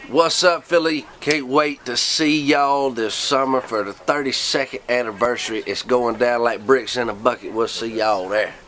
What's up, Philly? Can't wait to see y'all this summer for the 32nd anniversary. It's going down like bricks in a bucket. We'll see y'all there.